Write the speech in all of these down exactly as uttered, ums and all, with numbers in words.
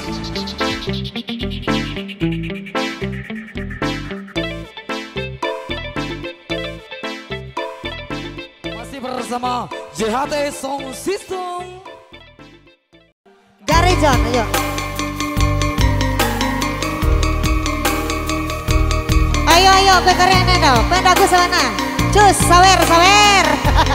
Masih bersama J H T Sound System. Gary John, ayo. Ayo ayo, pekarnya neno, pendaku sana. Cus, sawer sawer.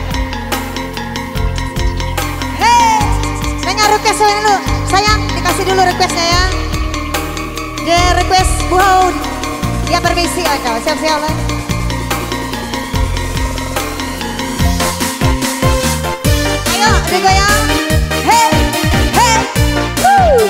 Hei, nanya request dulu, sayang dikasih dulu requestnya ya. Dia request buau, dia permisi aja, siap-siap lah. Ayo digoyang, hei, hei, woo.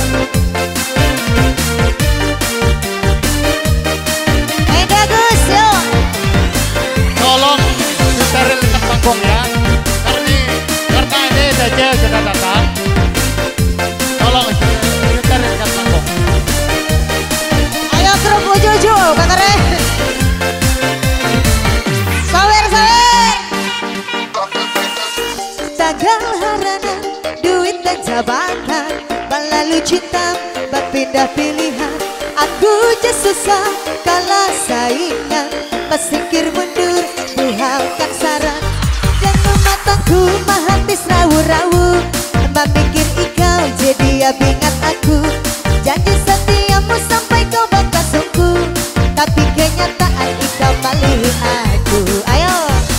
Tolong disterilkan panggung ya, karena karena ini saja sudah datang. Tolong disterilkan panggung. Ayo grup uju-uju, kakare. Sawer sawer. Tagal harana, duit dan jabatan, lalu cinta berpindah pilihan. Aku je susah kalah saingan, pesingkir mundur buhalkan saran. Dan matangku mahatis rawu-rawu, mbak mikir ikau jadi abingat aku. Janji setiamu sampai kau bakal sungguh, tapi kenyataan ikau malih aku. Ayo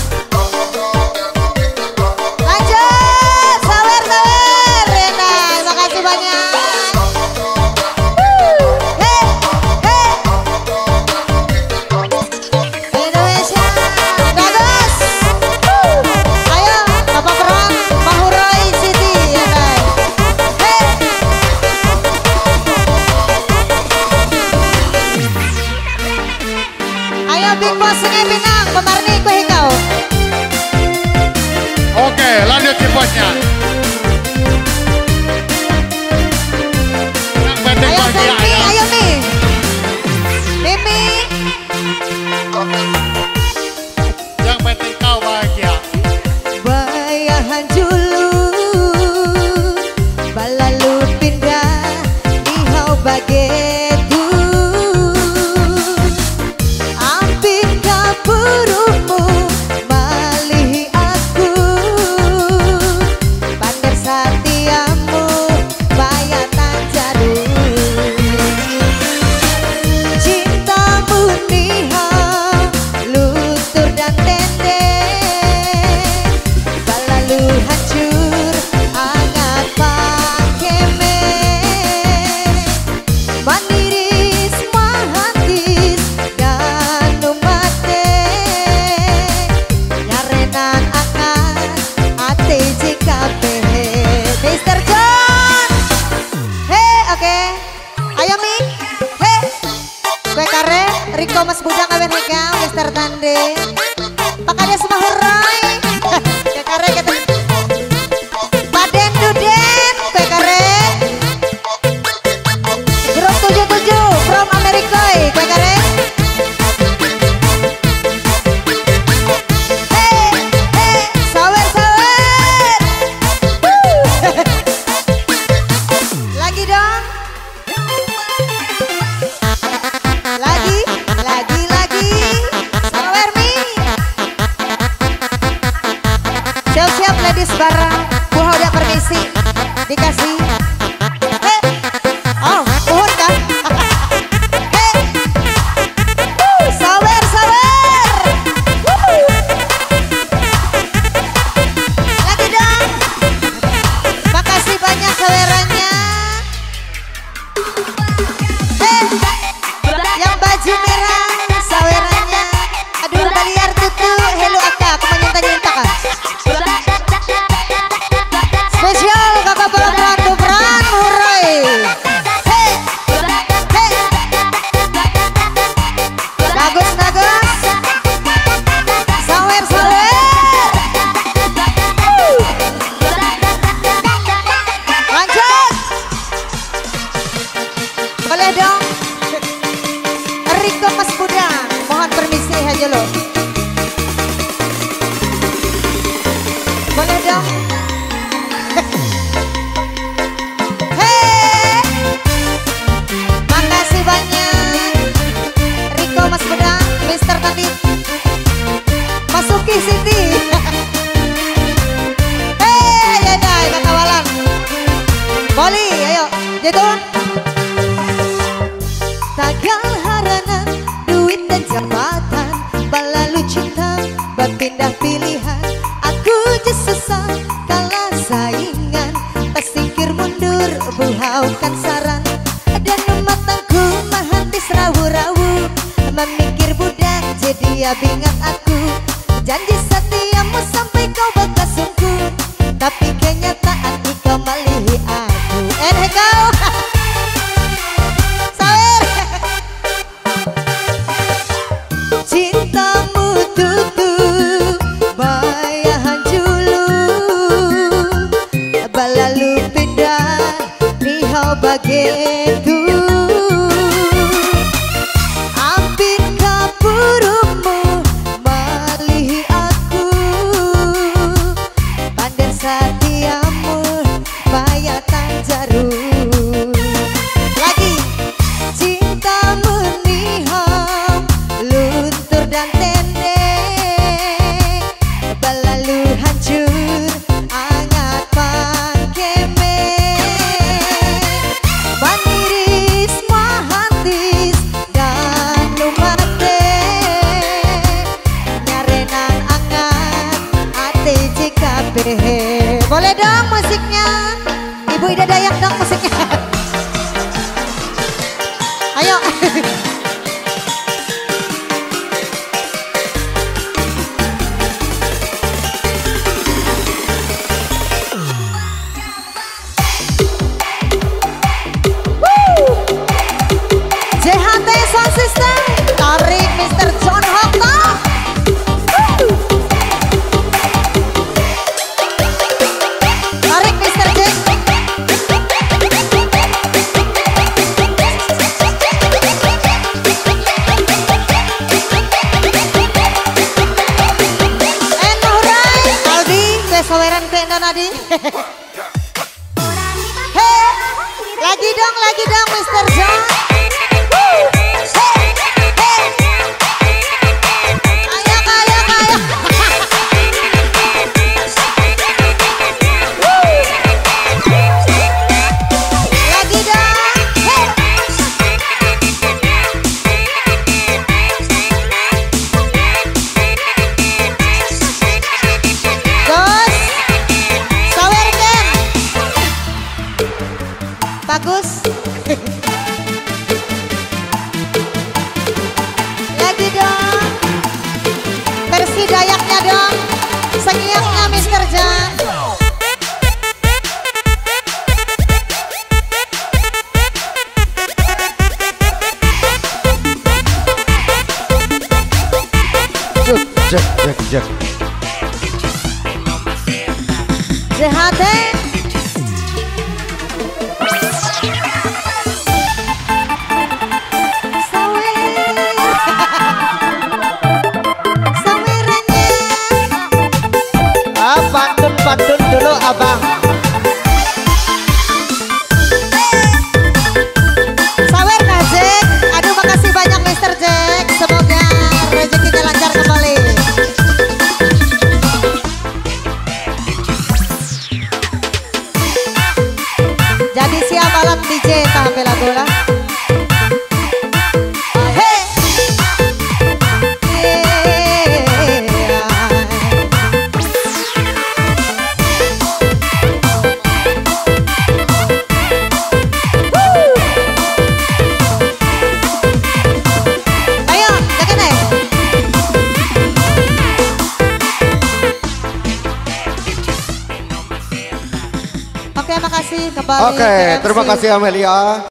lanjut, sawer-sawer Rena, makasih banyak. Big Boss Sungai Pinang, pemarni kue hingau. Oke, lanjut si bosnya. Yang penting Ayo bahagia Mimi, ya. ayo Mi. Mimi. Yang penting kau bahagia. Bayahan dulu, balalu pindah dihau bagetu. Ampin kapurumu malih aku, pandai satiamu bayatan jarum. Cintamu nihau luntur dan tendeng, balalu hancur hangat pakeme. Maniris mahatis dan umate, nyarenan akan ate J K P. Mister John, hei oke, ayo Mi, hei, kue kare, Riko Mas Bujang awen hekau, Mister Tande, pakade semua hurai, kue kare kita, Baden Duden, kue kare. Grup tujuh tujuh from Amerika, kue kare. Hei, hei, sawer sawer. Woo. Lagi dong. Lagi, lagi, lagi. Sawer Mi. Siap-siap ladies bareng. Buah udah permisi. Dikasih. Hei. Oh, uhun kan? Hei. Woo, sawer, sawer. Woo. Lagi dong. Makasih banyak sawerannya. Hei. Yang baju merah sawerannya. Aduh baliar tutu. Hello Aka, aku menyinta-nyinta kan. Spesial kakak pelan-pelan peran hurai. Hei, hei, bagus bagus, sawer sawer. Woo. Lanjut, boleh dong. Riko Mas Budang, mohon permisi aja lo. gitu. Tagal haranan, duit dan jabatan, balalu cinta, berpindah pilihan. Aku sesat kalah saingan, tak singkir mundur, buhaukan saran. Dan mataku mahantis rawu-rawu, memikir budak jadi abingat aku. Janji setiamu sampai kau bakal sungguh, tapi kenyataan kau malihi aku. Eh kau sawer. Cintamu tutu bayahan julu, balalu pindah nihau bagetu. Ampin kapurumu malihi aku, pandai satiamu bayatan jaru. Lagi cintamu nihau luntur dan tendeng, balalu hancur angat pangkeme. Baniris mahantis dan lumate, nyarenan angat ate J K P. Boleh dong musiknya, Ibu Ida Dayak dong musiknya. Ayo. J H T Sound System, tarik mister John Hokta. Tarik mister J. Enurai, Aldi, besaweran ke Nonadi. Hei, lagi dong, lagi dong mister John. Bagus. Lagi dong. Versi Dayaknya dong. Sengiaknya mister Jan. Cek, cek, cek. J H T. Pantun dulu abang. Sawer kah Jack? Aduh makasih banyak mister Jack. Semoga rezekinya lancar kembali. Jadi siap alat D J tahap lagu lah. Oke, makasih kembali. Oke, terima kasih Amelia.